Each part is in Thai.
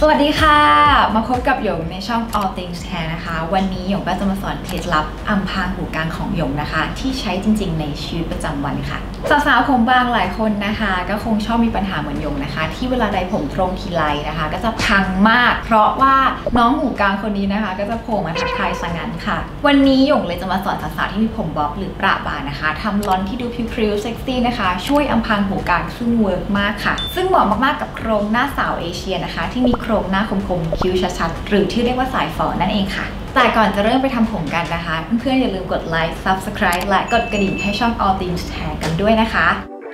สวัสดีค่ะมาพบกับหยงในช่อง All Things Hair นะคะวันนี้หยงก็จะมาสอนเคล็ดลับอำพรางหูกลางของหยงนะคะที่ใช้จริงๆในชีวิตประจำวันค่ะสาวๆผมบางหลายคนนะคะก็คงชอบมีปัญหาเหมือนหยงนะคะที่เวลาใดผมตรงทีไรนะคะก็จะพังมากเพราะว่าน้องหูกลางคนนี้นะคะก็จะโผล่มาทักทายซะงั้นค่ะวันนี้หยงเลยจะมาสอนสาวๆที่มีผมบ๊อบหรือประบานะคะทำลอนที่ดูพริ้วๆเซ็กซี่นะคะช่วยอำพรางหูกลางซึ่งเวิร์กมากค่ะซึ่งเหมาะมากๆกับโครงหน้าสาวเอเชียนะคะที่มีโครงหน้าคมๆคิ้วชัดๆหรือที่เรียกว่าสายฝอนั่นเองค่ะแต่ก่อนจะเริ่มไปทำผมกันนะคะเพื่อนๆอย่าลืมกดไลค์ Subscribe และกดกระดิ่งให้ช่อง All Things Hair กันด้วยนะคะ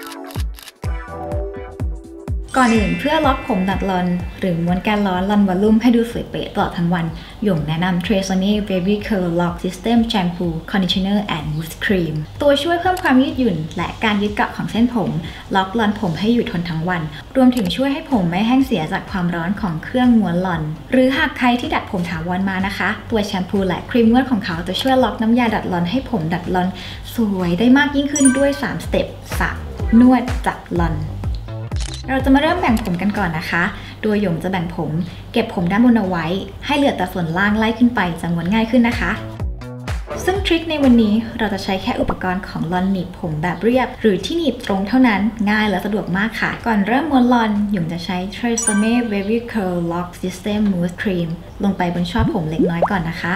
ก่อนอื่นเพื่อล็อกผมดัดลอนหรือม้วนการล้อลอนวอลลุ่มให้ดูสวยเป๊ะตลอดทั้งวันหยงแนะนำ Tresemme Baby Curl Lock System Shampoo Conditioner and Mousse Cream ตัวช่วยเพิ่มความยืดหยุ่นและการยึดเกาะของเส้นผมล็อกลอนผมให้อยู่ทนทั้งวันรวมถึงช่วยให้ผมไม่แห้งเสียจากความร้อนของเครื่องม้วนลอนหรือหากใครที่ดัดผมถาวรมานะคะตัวแชมพูและครีมนวดของเขาจะช่วยล็อกน้ำยาดัดลอนให้ผมดัดลอนสวยได้มากยิ่งขึ้นด้วย3 สเต็ปสระนวดจับลอนเราจะมาเริ่มแบ่งผมกันก่อนนะคะโดยหยงจะแบ่งผมเก็บผมด้านบนเอาไว้ให้เหลือแต่ส่วนล่างไล่ขึ้นไปจะม้วนง่ายขึ้นนะคะซึ่งทริคในวันนี้เราจะใช้แค่อุปกรณ์ของลอนหนีบผมแบบเรียบหรือที่หนีบตรงเท่านั้นง่ายและสะดวกมากค่ะก่อนเริ่มม้วนลอนหยงจะใช้ Tresemme Baby Curl Lock System Mousse Cream ลงไปบนช่อผมเล็กน้อยก่อนนะคะ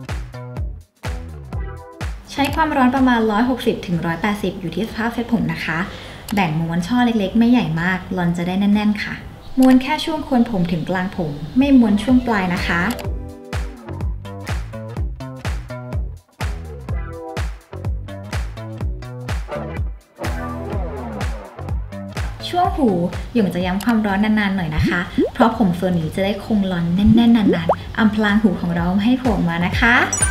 ใช้ความร้อนประมาณ 160-180 อยู่ที่สภาพเซตผมนะคะแบ่งม้วนช่อเล็กๆไม่ใหญ่มากลอนจะได้แน่นๆค่ะม้วนแค่ช่วงโคนผมถึงกลางผมไม่ม้วนช่วงปลายนะคะช่วงหูหยงจะย้ำความร้อนนานๆหน่อยนะคะเพราะผมส่วนนี้จะได้คงลอนแน่นๆนานๆอำพรางหูของเราให้โผล่มานะคะ